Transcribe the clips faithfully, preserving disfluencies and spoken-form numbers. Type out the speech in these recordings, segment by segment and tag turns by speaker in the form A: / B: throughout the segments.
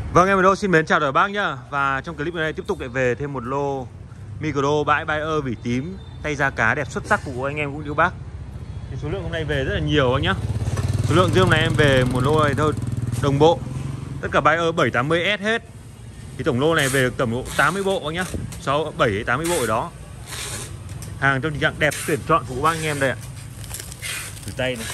A: Vâng, em Đô xin mến chào đời bác nhá. Và trong clip này tiếp tục lại về thêm một lô micro bãi Bayer vỉ tím tay da cá đẹp xuất sắc của anh em cũng như bác. Thì số lượng hôm nay về rất là nhiều anh nhá. Số lượng riêng này em về một lô này thôi đồng bộ. Tất cả Bayer bảy tám mươi S hết. Thì tổng lô này về được tầm độ tám mươi bộ anh nhá. sáu bảy tám mươi bộ ở đó. Hàng trong tình trạng đẹp tuyển chọn của bác anh em đây ạ. Từ tay này.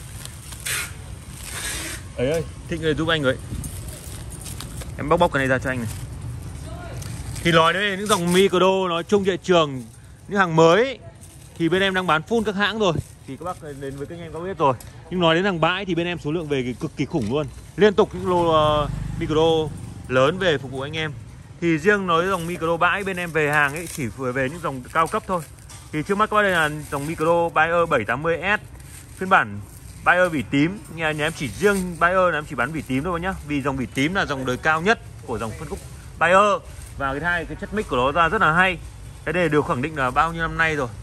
A: Ấy ơi, Thịnh ơi giúp anh với. Em bóc bóc cái này ra cho anh này. Thì nói đến những dòng micro nói chung thị trường, những hàng mới thì bên em đang bán full các hãng rồi. Thì các bác đến với kênh em có biết rồi. Nhưng nói đến hàng bãi thì bên em số lượng về cực kỳ khủng luôn. Liên tục những lô uh, micro lớn về phục vụ anh em. Thì riêng nói dòng micro bãi bên em về hàng ấy chỉ vừa về những dòng cao cấp thôi. Thì trước mắt các bác đây là dòng micro Bayer bảy tám mươi S phiên bản Bayer vỉ tím. Nhà, nhà em chỉ riêng Bayer là em chỉ bán vỉ tím thôi nhá. Vì dòng vỉ tím là dòng đời cao nhất của dòng phân khúc Bayer. Và cái hai cái chất mic của nó ra rất là hay. Cái này được khẳng định là bao nhiêu năm nay rồi,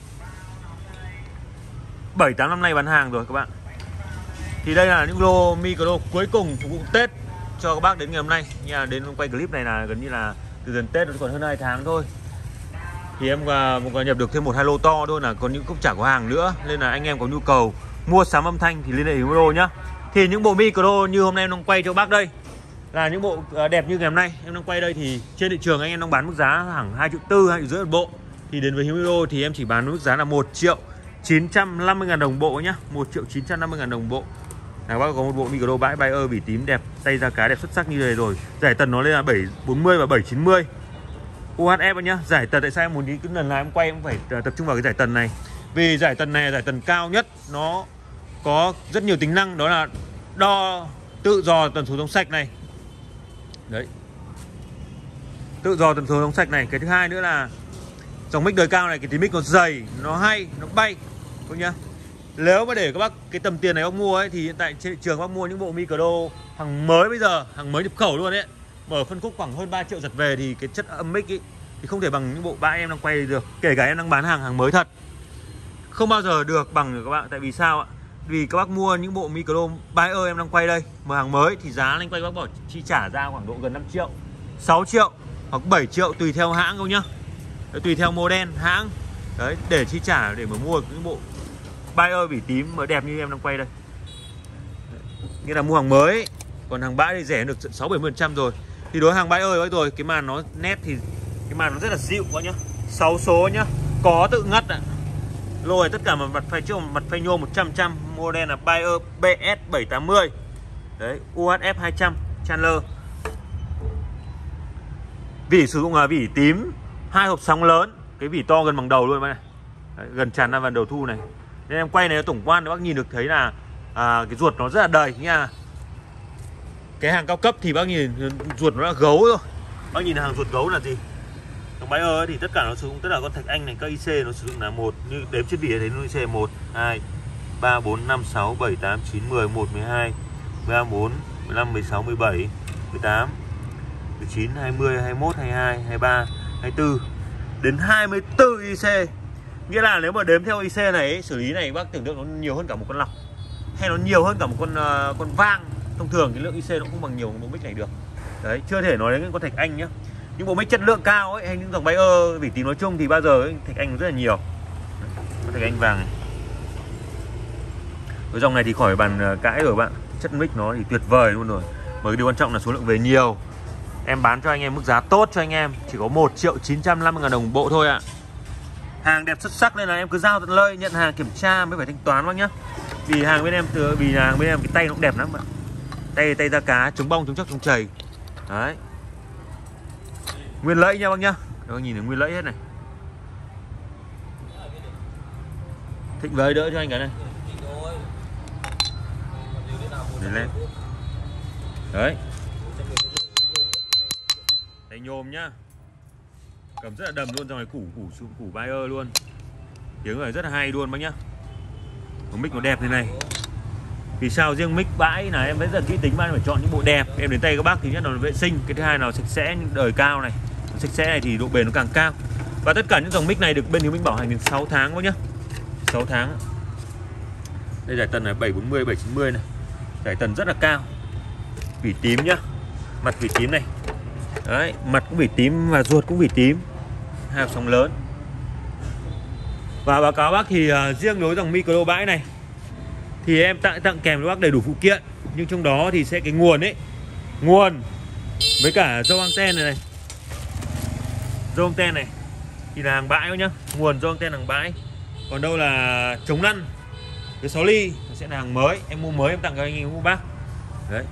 A: bảy tám năm nay bán hàng rồi các bạn. Thì đây là những lô micro cuối cùng phục vụ Tết cho các bác đến ngày hôm nay. Nhà đến quay clip này là gần như là từ gần Tết nó còn hơn hai tháng thôi. Thì em còn nhập được thêm một hai lô to thôi, là còn những cũng chả có hàng nữa. Nên là anh em có nhu cầu mua sắm âm thanh thì liên hệ với Đô nhá. Thì những bộ micro như hôm nay em đang quay cho bác đây là những bộ đẹp như ngày hôm nay em đang quay đây, thì trên thị trường anh em đang bán mức giá khoảng hai triệu tư, hai triệu rưỡi một bộ. Thì đến với Hiếu Micro thì em chỉ bán mức giá là một triệu chín trăm năm mươi ngàn đồng bộ nhá, một triệu chín trăm năm mươi ngàn đồng bộ. Là bác có một bộ micro bãi Bayer vỉ tím đẹp, tay da cá đẹp xuất sắc như này rồi. Giải tần nó lên là bảy bốn mươi và bảy chín mươi u hát ép nhá. Giải tần tại sao em muốn đi cái lần nào em quay em phải tập trung vào cái giải tần này. Vì giải tần này là giải tần cao nhất, nó có rất nhiều tính năng, đó là đo tự dò tần số giống sạch này. Đấy. Tự dò tần số giống sạch này. Cái thứ hai nữa là dòng mic đời cao này, cái tí mic nó dày, nó hay, nó bay. Không nhá. Nếu mà để các bác cái tầm tiền này bác mua ấy thì hiện tại trên thị trường bác mua những bộ micro hàng mới bây giờ, hàng mới nhập khẩu luôn đấy. Mở phân khúc khoảng hơn ba triệu giật về thì cái chất âm mic ấy thì không thể bằng những bộ bãi em đang quay được. Kể cả em đang bán hàng hàng mới thật, không bao giờ được bằng được các bạn. Tại vì sao ạ? Vì các bác mua những bộ micro Bayer em đang quay đây mà hàng mới thì giá anh quay bác bỏ chi trả ra khoảng độ gần năm triệu, sáu triệu hoặc bảy triệu tùy theo hãng không nhá. Đấy, tùy theo model hãng. Đấy, để chi trả để mà mua những bộ Bayer vỉ tím mà đẹp như em đang quay đây. Đấy, nghĩa là mua hàng mới. Còn hàng bãi thì rẻ được sáu bảy mươi phần trăm rồi. Thì đối với hàng Bayer ấy rồi, cái màn nó nét thì cái màn nó rất là dịu quá nhá. sáu số nhá, có tự ngắt ạ. Lô này tất cả mặt phay trước mặt phay nhôm một trăm phần trăm, model là Bayer bê ét bảy tám mươi. Đấy, u hát ép hai trăm Chandler. Vỉ sử dụng là vỉ tím, hai hộp sóng lớn, cái vỉ to gần bằng đầu luôn này. Đấy, gần tràn ra phần đầu thu này. Nên em quay này tổng quan bác nhìn được thấy là à, cái ruột nó rất là đầy nha. Cái hàng cao cấp thì bác nhìn ruột nó là gấu rồi. Bác nhìn hàng ruột gấu là gì? Trong Bayer thì tất cả nó sử dụng tất cả con thạch anh này, các i xê nó sử dụng là một, như đếm trên vỉ thấy nó i xê một, hai, ba, bốn, năm, sáu, bảy, tám, chín, mười, mười một, mười hai, mười ba, mười bốn, mười lăm, mười sáu, mười bảy, mười tám, mười chín, hai mươi, hai mươi mốt, hai mươi hai, hai mươi ba, hai mươi tư đến hai mươi tư i xê. Nghĩa là nếu mà đếm theo i xê này ấy, xử lý này bác tưởng tượng nó nhiều hơn cả một con lọc, hay nó nhiều hơn cả một con uh, con vang. Thông thường cái lượng i xê nó cũng không bằng nhiều bộ mic này được. Đấy, chưa thể nói đến con thạch anh nhá. Những bộ mic chất lượng cao ấy, hay những dòng Bayer vỉ tím nói chung thì bao giờ ấy, thạch anh rất là nhiều. Con thạch anh vàng này. Cái dòng này thì khỏi bàn cãi rồi bạn. Chất mic nó thì tuyệt vời luôn rồi. Bởi điều quan trọng là số lượng về nhiều. Em bán cho anh em mức giá tốt cho anh em, chỉ có một triệu chín trăm năm mươi ngàn đồng bộ thôi ạ. Hàng đẹp xuất sắc nên là em cứ giao tận nơi, nhận hàng kiểm tra mới phải thanh toán bác nhá. Vì hàng bên em từ vì hàng bên em cái tay nó cũng đẹp lắm bạn. Tay tay da cá, chống bong, chống chóc, chống chảy. Đấy. Nguyên lẫy nha bác nhá. Các bác nhìn thấy nguyên lẫy hết này. Thịnh với đỡ cho anh cái này. Đấy lên. Đấy. Tay nhôm nhá. Cầm rất là đầm luôn, trong này củ củ củ, củ Bayer luôn. Tiếng này rất là hay luôn bác nhá. Một mic nó đẹp thế này. Vì sao riêng mic bãi là em rất là kỹ tính, bạn phải chọn những bộ đẹp. Em đến tay các bác thì nhất là vệ sinh, cái thứ hai là sạch sẽ, những đời cao này. Sạch sẽ này thì độ bền nó càng cao. Và tất cả những dòng mic này được bên Hiếu Minh bảo hành đến sáu tháng quá nhá. sáu tháng. Đây giải tần này bảy bốn mươi, bảy chín mươi này. Giải tần rất là cao. Vỉ tím nhá. Mặt vỉ tím này. Đấy, mặt cũng vỉ tím và ruột cũng vỉ tím. Hai hộp sóng lớn. Và báo cáo bác thì uh, riêng đối dòng micro bãi này thì em tặng tặng kèm cho bác đầy đủ phụ kiện, nhưng trong đó thì sẽ cái nguồn ấy, nguồn với cả dâu anten này này, dâu anten này thì là hàng bãi thôi nhá, nguồn dâu anten hàng bãi. Còn đâu là chống lăn cái sáu ly sẽ là hàng mới, em mua mới em tặng cho anh em mua bác. Đấy.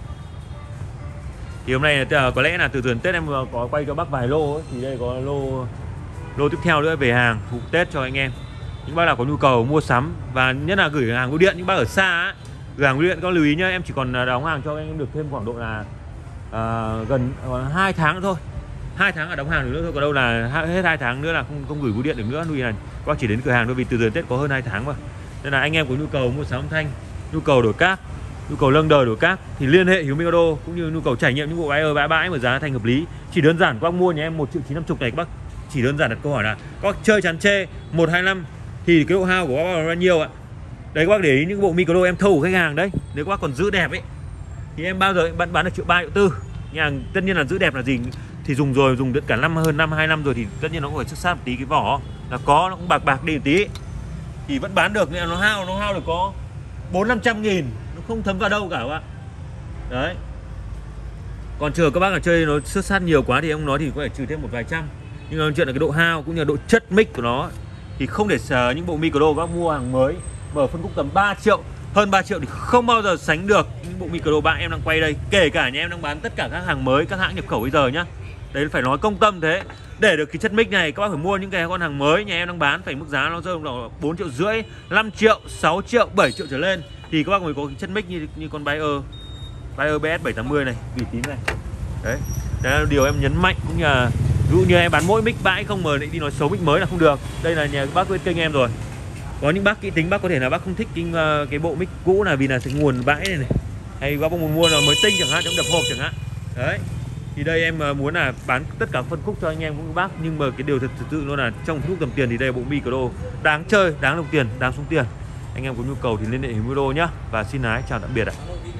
A: Thì hôm nay là, có lẽ là từ gần Tết em có quay cho bác vài lô ấy, thì đây có lô lô tiếp theo nữa về hàng phục Tết cho anh em. Những bác nào có nhu cầu mua sắm và nhất là gửi hàng bưu điện, những bác ở xa ấy, gửi hàng bưu điện có lưu ý nhá, em chỉ còn đóng hàng cho anh em được thêm khoảng độ là uh, gần uh, hai tháng nữa thôi, hai tháng là đóng hàng được nữa thôi, còn đâu là hết hai tháng nữa là không không gửi bưu điện được nữa, vì là các bác chỉ đến cửa hàng thôi, vì từ giờ Tết có hơn hai tháng mà. Nên là anh em có nhu cầu mua sắm âm thanh, nhu cầu đổi cáp, nhu cầu lâng đời đổi cáp thì liên hệ Hiếu Micro, cũng như nhu cầu trải nghiệm những bộ bãi ở bãi bãi mà giá thành hợp lý. Chỉ đơn giản các bác mua nhà em một triệu chín năm chục này, các bác chỉ đơn giản đặt câu hỏi là các bác chơi chán chê một hai năm thì cái độ hao của các bác là bao nhiêu ạ? Đấy, các bác để ý những bộ micro em thâu của khách hàng đấy, nếu các bác còn giữ đẹp ấy thì em bao giờ bán bán được triệu ba triệu tư. Nhà tất nhiên là giữ đẹp là gì thì dùng rồi, dùng được cả năm hơn năm hai năm rồi thì tất nhiên nó cũng phải xuất sát một tí, cái vỏ là có nó cũng bạc bạc đi một tí thì vẫn bán được, nên là nó hao nó hao được có bốn năm trăm nghìn, nó không thấm vào đâu cả các bạn. Đấy. Còn chờ các bác là chơi nó xuất sát nhiều quá thì ông nói thì có thể trừ thêm một vài trăm, nhưng mà chuyện là cái độ hao cũng như là độ chất mic của nó thì không để sờ. Những bộ micro các bác mua hàng mới mở phân khúc tầm ba triệu, hơn ba triệu thì không bao giờ sánh được những bộ micro bạn em đang quay đây. Kể cả nhà em đang bán tất cả các hàng mới, các hãng nhập khẩu bây giờ nhá. Đấy, phải nói công tâm thế. Để được cái chất mic này các bác phải mua những cái con hàng mới nhà em đang bán, phải mức giá nó rơi vào bốn triệu rưỡi, năm triệu, sáu triệu, bảy triệu trở lên thì các bác mới có cái chất mic như như con Bayer Bayer bê ét bảy tám mươi này, vỉ tím này. Đấy. Đấy là điều em nhấn mạnh, cũng như là ví dụ như em bán mỗi mic bãi không mà lại đi nói xấu mic mới là không được. Đây là nhà bác bên kênh em rồi. Có những bác kỹ tính, bác có thể là bác không thích cái, cái bộ mic cũ là vì là cái nguồn bãi này này, hay bác muốn mua là mới tinh chẳng hạn, trong đập hộp chẳng hạn. Đấy. Thì đây em muốn là bán tất cả phân khúc cho anh em cũng bác, nhưng mà cái điều thật, thật sự luôn là trong phân khúc tầm tiền thì đây là bộ micro đáng chơi, đáng đồng tiền, đáng xuống tiền. Anh em có nhu cầu thì liên hệ Hiếu Micro nhá. Và xin ái chào tạm biệt ạ.